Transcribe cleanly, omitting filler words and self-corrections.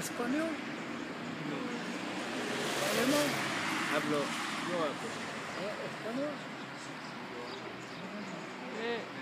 español? No. ¿Alemán? Hablo, yo hablo. ¿Español? Eh,